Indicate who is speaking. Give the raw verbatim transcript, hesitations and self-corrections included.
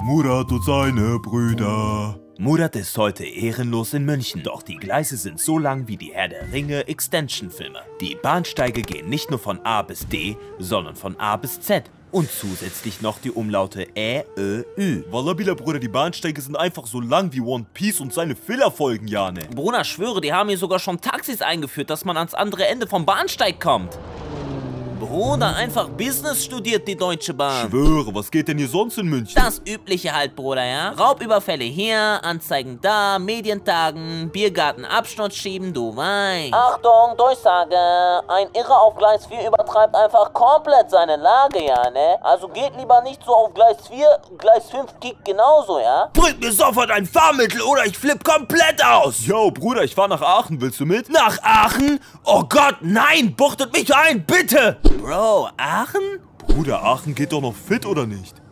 Speaker 1: Murat und seine Brüder.
Speaker 2: Murat ist heute ehrenlos in München, doch die Gleise sind so lang wie die Herr der Ringe Extension-Filme. Die Bahnsteige gehen nicht nur von A bis D, sondern von A bis Z. Und zusätzlich noch die Umlaute Ä, Ö, Ü.
Speaker 1: Wallabila, Bruder, die Bahnsteige sind einfach so lang wie One Piece und seine Filler-Folgen, Jane.
Speaker 3: Bruder, schwöre, die haben hier sogar schon Taxis eingeführt, dass man ans andere Ende vom Bahnsteig kommt. Bruder, einfach Business studiert die Deutsche Bahn.
Speaker 1: Schwöre, was geht denn hier sonst in München?
Speaker 3: Das Übliche halt, Bruder, ja? Raubüberfälle hier, Anzeigen da, Medientagen, Biergarten Absturz schieben, du weißt. Achtung, Durchsage, ein Irrer auf Gleis vier übertreibt einfach komplett seine Lage, ja, ne? Also geht lieber nicht so auf Gleis vier, Gleis fünf kickt genauso, ja?
Speaker 2: Bring mir sofort ein Fahrmittel oder ich flipp komplett aus!
Speaker 1: Yo, Bruder, ich fahr nach Aachen, willst du mit?
Speaker 2: Nach Aachen? Oh Gott, nein! Buchtet mich ein, bitte!
Speaker 3: Bro, Aachen?
Speaker 1: Bruder, Aachen geht doch noch fit, oder nicht?